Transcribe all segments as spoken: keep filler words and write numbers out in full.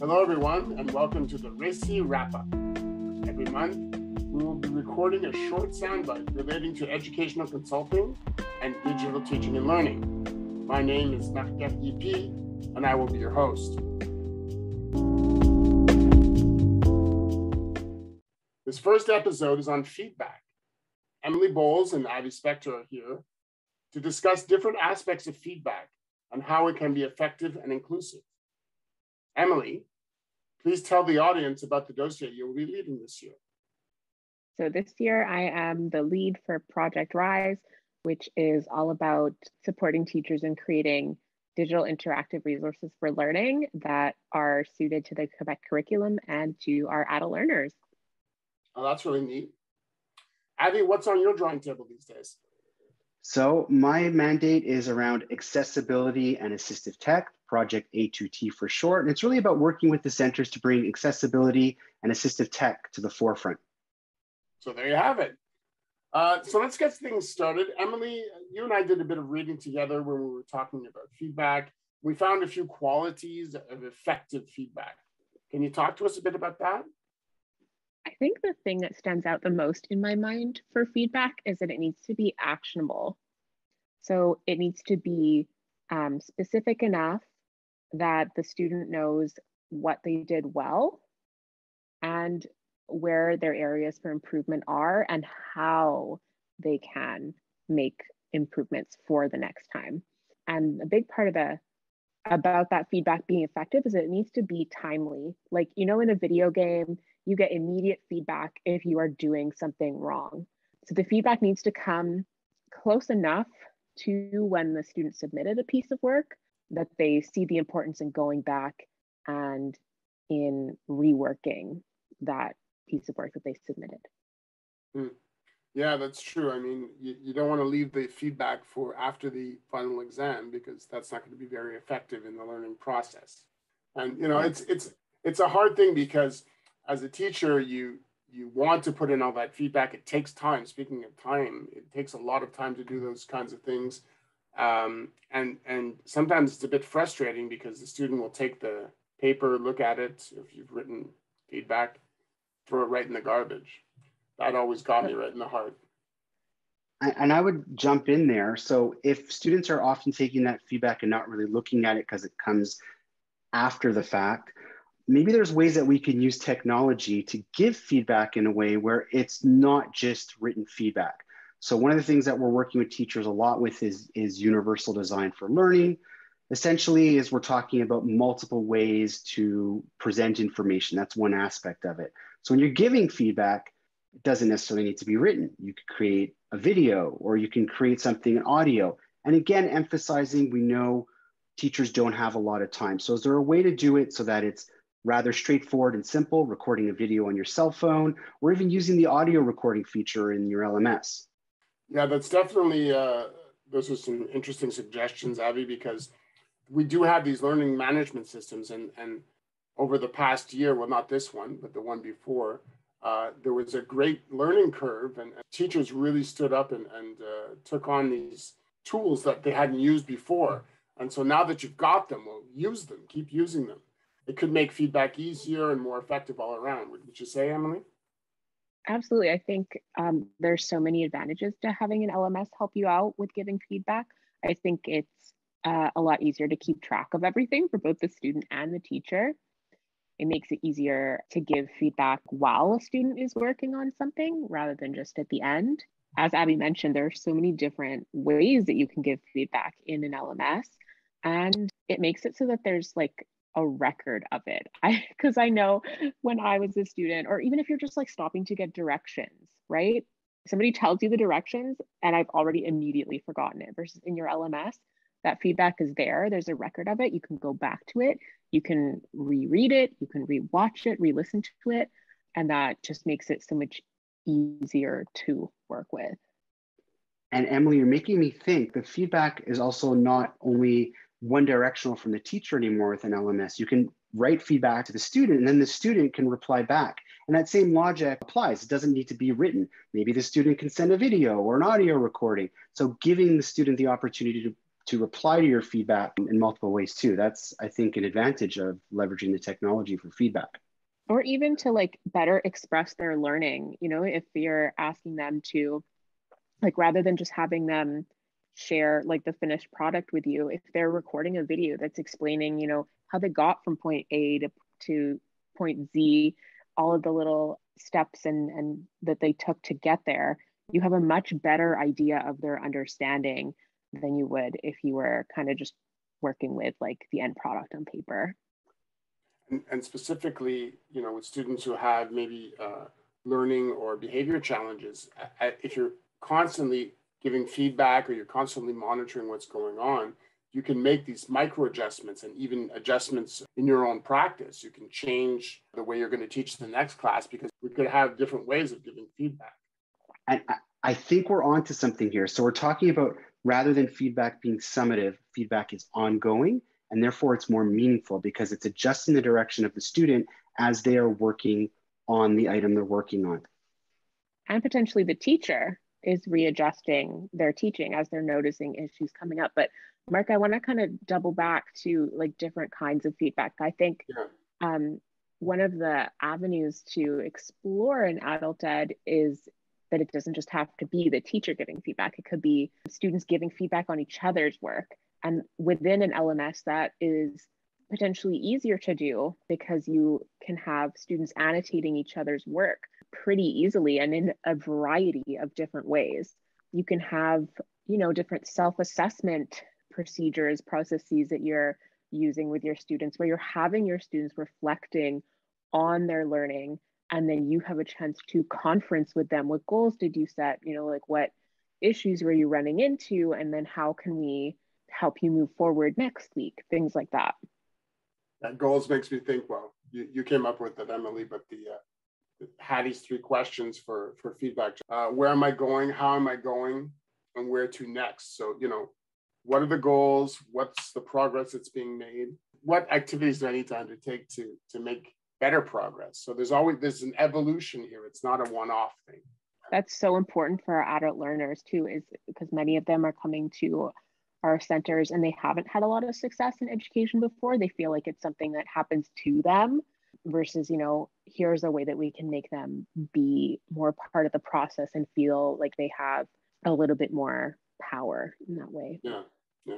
Hello, everyone, and welcome to the R I S I Wrap-Up. Every month, we will be recording a short soundbite relating to educational consulting and digital teaching and learning. My name is Marquette E P, and I will be your host. This first episode is on feedback. Emily Bowles and Avi Spector are here to discuss different aspects of feedback and how it can be effective and inclusive. Emily, please tell the audience about the dossier you will be leading this year. So this year I am the lead for Project Rise, which is all about supporting teachers in creating digital interactive resources for learning that are suited to the Quebec curriculum and to our adult learners. Oh, that's really neat. Avi, what's on your drawing table these days? So my mandate is around accessibility and assistive tech, Project A two T for short. And it's really about working with the centers to bring accessibility and assistive tech to the forefront. So there you have it. Uh, so let's get things started. Emily, you and I did a bit of reading together when we were talking about feedback. We found a few qualities of effective feedback. Can you talk to us a bit about that? I think the thing that stands out the most in my mind for feedback is that it needs to be actionable. So it needs to be um, specific enough that the student knows what they did well and where their areas for improvement are and how they can make improvements for the next time. And a big part of the about that feedback being effective is that it needs to be timely. Like, you know, in a video game, you get immediate feedback if you are doing something wrong. So the feedback needs to come close enough to when the student submitted a piece of work that they see the importance in going back and in reworking that piece of work that they submitted. Mm. Yeah, that's true. I mean, you, you don't want to leave the feedback for after the final exam because that's not going to be very effective in the learning process. And, you know, it's it's it's a hard thing because as a teacher, you you want to put in all that feedback. It takes time. Speaking of time, it takes a lot of time to do those kinds of things. Um, and, and sometimes it's a bit frustrating because the student will take the paper, look at it, if you've written feedback, throw it right in the garbage. That always got me right in the heart. And I would jump in there. So if students are often taking that feedback and not really looking at it because it comes after the fact, maybe there's ways that we can use technology to give feedback in a way where it's not just written feedback. So one of the things that we're working with teachers a lot with is, is universal design for learning. Essentially, is we're talking about multiple ways to present information. That's one aspect of it. So when you're giving feedback, it doesn't necessarily need to be written. You could create a video or you can create something in audio. And again, emphasizing we know teachers don't have a lot of time. So is there a way to do it so that it's rather straightforward and simple, recording a video on your cell phone, or even using the audio recording feature in your L M S? Yeah, that's definitely, uh, those are some interesting suggestions, Avi, because we do have these learning management systems. And, and over the past year, well, not this one, but the one before, uh, there was a great learning curve and, and teachers really stood up and, and uh, took on these tools that they hadn't used before. And so now that you've got them, well, use them, keep using them. It could make feedback easier and more effective all around. Would you say, Emily? Absolutely. I think um, there's so many advantages to having an L M S help you out with giving feedback. I think it's uh, a lot easier to keep track of everything for both the student and the teacher. It makes it easier to give feedback while a student is working on something rather than just at the end. As Abby mentioned, there are so many different ways that you can give feedback in an L M S, and it makes it so that there's like a record of it. I because I know when I was a student, or even if you're just like stopping to get directions, right? Somebody tells you the directions and I've already immediately forgotten it, versus in your L M S, that feedback is there. There's a record of it. You can go back to it. You can reread it. You can rewatch it, re-listen to it. And that just makes it so much easier to work with. And Emily, you're making me think the feedback is also not only one directional from the teacher anymore with an L M S. You can write feedback to the student and then the student can reply back. And that same logic applies. It doesn't need to be written. Maybe the student can send a video or an audio recording. So giving the student the opportunity to to reply to your feedback in multiple ways too. That's, I think, an advantage of leveraging the technology for feedback. Or even to like better express their learning, you know, if you're asking them to, like, rather than just having them share like the finished product with you, if they're recording a video that's explaining, you know, how they got from point A to, to point Z, all of the little steps and, and that they took to get there, you have a much better idea of their understanding than you would if you were kind of just working with like the end product on paper. And, and specifically, you know, with students who have maybe uh, learning or behavior challenges, if you're constantly giving feedback or you're constantly monitoring what's going on, you can make these micro adjustments and even adjustments in your own practice. You can change the way you're going to teach the next class because we could have different ways of giving feedback. And I think we're onto something here. So we're talking about, rather than feedback being summative, feedback is ongoing, and therefore it's more meaningful because it's adjusting the direction of the student as they are working on the item they're working on. And potentially the teacher is readjusting their teaching as they're noticing issues coming up. But Mark, I want to kind of double back to like different kinds of feedback. I think yeah. um, one of the avenues to explore in adult ed is that it doesn't just have to be the teacher giving feedback. It could be students giving feedback on each other's work. And within an L M S, that is potentially easier to do because you can have students annotating each other's work pretty easily and in a variety of different ways. You can have, you know, different self-assessment procedures, processes that you're using with your students where you're having your students reflecting on their learning, and then you have a chance to conference with them. What goals did you set? You know, like what issues were you running into? And then how can we help you move forward next week? Things like that. That goals makes me think, well, you, you came up with it, Emily, but the uh, Hattie's three questions for, for feedback. Uh, where am I going? How am I going? And where to next? So, you know, what are the goals? What's the progress that's being made? What activities do I need to undertake to, to make better progress? So there's always, there's an evolution here. It's not a one-off thing. That's so important for our adult learners too, is because many of them are coming to our centers and they haven't had a lot of success in education before. They feel like it's something that happens to them versus, you know, here's a way that we can make them be more part of the process and feel like they have a little bit more power in that way. Yeah, yeah.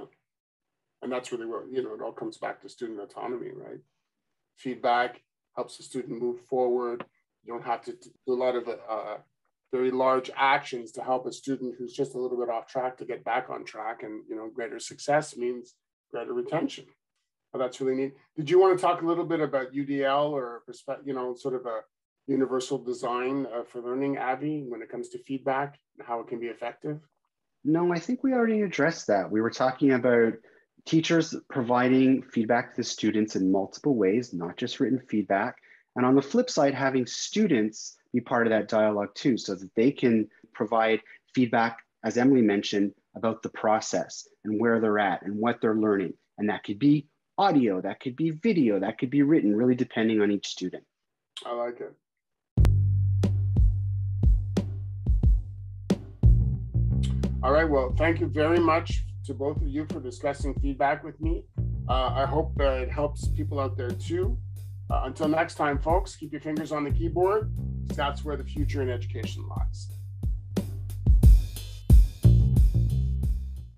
And that's really what, you know, it all comes back to student autonomy, right? Feedback helps the student move forward. You don't have to do a lot of uh, very large actions to help a student who's just a little bit off track to get back on track. And, you know, greater success means greater retention. Oh, that's really neat. Did you want to talk a little bit about U D L or, you know, sort of a universal design uh, for learning, Abby, when it comes to feedback and how it can be effective? No, I think we already addressed that. We were talking about teachers providing feedback to the students in multiple ways, not just written feedback. And on the flip side, having students be part of that dialogue too, so that they can provide feedback, as Emily mentioned, about the process and where they're at and what they're learning. And that could be audio, that could be video, that could be written, really depending on each student. I like it. All right, well, thank you very much to both of you for discussing feedback with me. Uh, I hope uh, it helps people out there too. Uh, until next time, folks, keep your fingers on the keyboard. That's where the future in education lies.